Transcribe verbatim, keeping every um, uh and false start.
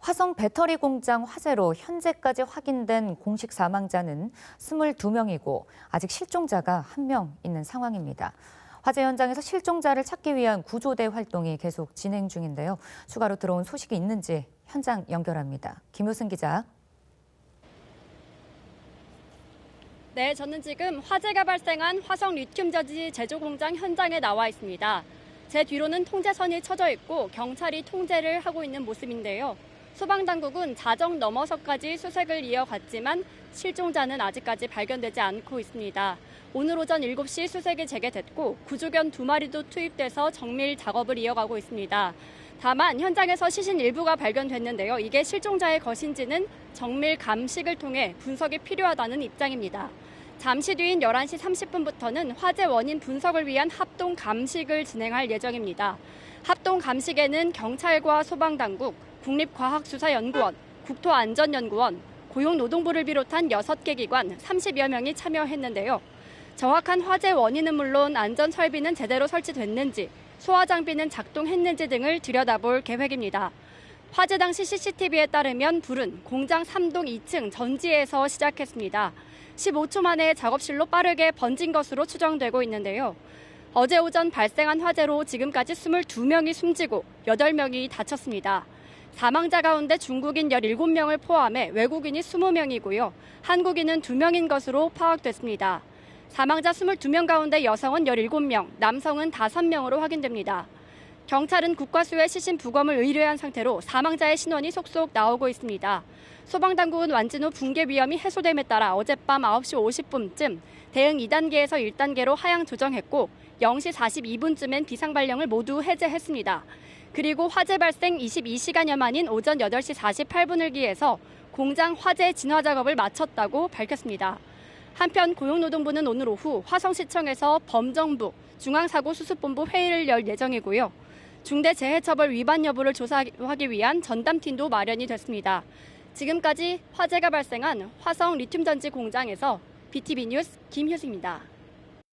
화성 배터리 공장 화재로 현재까지 확인된 공식 사망자는 이십이 명이고 아직 실종자가 한 명 있는 상황입니다. 화재 현장에서 실종자를 찾기 위한 구조대 활동이 계속 진행 중인데요. 추가로 들어온 소식이 있는지 현장 연결합니다. 김효승 기자. 네, 저는 지금 화재가 발생한 화성 리튬 저지 제조 공장 현장에 나와 있습니다. 제 뒤로는 통제선이 쳐져 있고 경찰이 통제를 하고 있는 모습인데요. 소방당국은 자정 넘어서까지 수색을 이어갔지만 실종자는 아직까지 발견되지 않고 있습니다. 오늘 오전 일곱 시 수색이 재개됐고 구조견 두 마리도 투입돼서 정밀 작업을 이어가고 있습니다. 다만 현장에서 시신 일부가 발견됐는데요. 이게 실종자의 것인지는 정밀 감식을 통해 분석이 필요하다는 입장입니다. 잠시 뒤인 열한 시 삼십 분부터는 화재 원인 분석을 위한 합동 감식을 진행할 예정입니다. 합동 감식에는 경찰과 소방당국, 국립과학수사연구원, 국토안전연구원, 고용노동부를 비롯한 여섯 개 기관 삼십여 명이 참여했는데요. 정확한 화재 원인은 물론 안전 설비는 제대로 설치됐는지, 소화 장비는 작동했는지 등을 들여다볼 계획입니다. 화재 당시 씨씨티비에 따르면 불은 공장 삼 동 이 층 전지에서 시작했습니다. 십오 초 만에 작업실로 빠르게 번진 것으로 추정되고 있는데요. 어제 오전 발생한 화재로 지금까지 이십이 명이 숨지고 여덟 명이 다쳤습니다. 사망자 가운데 중국인 열일곱 명을 포함해 외국인이 이십 명이고요. 한국인은 두 명인 것으로 파악됐습니다. 사망자 이십이 명 가운데 여성은 열일곱 명, 남성은 다섯 명으로 확인됩니다. 경찰은 국과수의 시신 부검을 의뢰한 상태로 사망자의 신원이 속속 나오고 있습니다. 소방당국은 완진 후 붕괴 위험이 해소됨에 따라 어젯밤 아홉 시 오십 분쯤 대응 이 단계에서 일 단계로 하향 조정했고 영 시 사십이 분쯤엔 비상발령을 모두 해제했습니다. 그리고 화재 발생 이십이 시간여 만인 오전 여덟 시 사십팔 분을 기해서 공장 화재 진화 작업을 마쳤다고 밝혔습니다. 한편 고용노동부는 오늘 오후 화성시청에서 범정부 중앙사고수습본부 회의를 열 예정이고요. 중대재해처벌 위반 여부를 조사하기 위한 전담팀도 마련이 됐습니다. 지금까지 화재가 발생한 화성 리튬전지 공장에서 비티비 뉴스 김효승입니다.